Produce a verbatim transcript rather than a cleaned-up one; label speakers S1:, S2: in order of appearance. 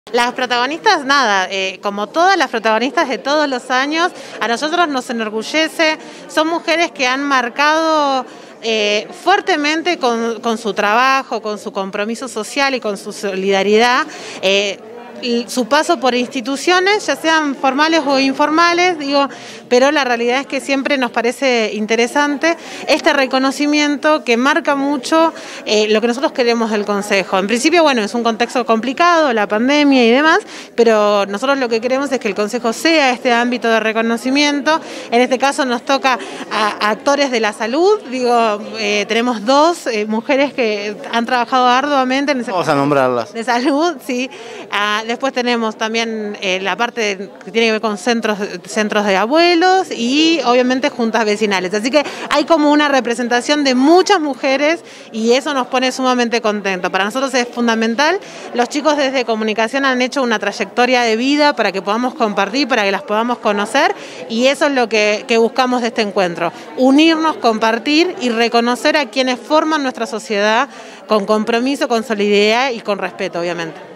S1: Las protagonistas, nada, eh, como todas las protagonistas de todos los años, a nosotros nos enorgullece, son mujeres que han marcado eh, fuertemente con, con su trabajo, con su compromiso social y con su solidaridad, eh, su paso por instituciones, ya sean formales o informales, digo, pero la realidad es que siempre nos parece interesante este reconocimiento que marca mucho eh, lo que nosotros queremos del Consejo. En principio, bueno, es un contexto complicado, la pandemia y demás, pero nosotros lo que queremos es que el Consejo sea este ámbito de reconocimiento. En este caso nos toca a, a actores de la salud, digo, eh, tenemos dos eh, mujeres que han trabajado arduamente en ese
S2: Vamos a nombrarlas.
S1: de salud, sí. Ah, después tenemos también eh, la parte que tiene que ver con centros, centros de abuelos y obviamente juntas vecinales. Así que hay como una representación de muchas mujeres y eso nos pone sumamente contentos. Para nosotros es fundamental. Los chicos desde comunicación han hecho una trayectoria de vida para que podamos compartir, para que las podamos conocer y eso es lo que, que buscamos de este encuentro. Unirnos, compartir y reconocer a quienes forman nuestra sociedad con compromiso, con solidaridad y con respeto, obviamente.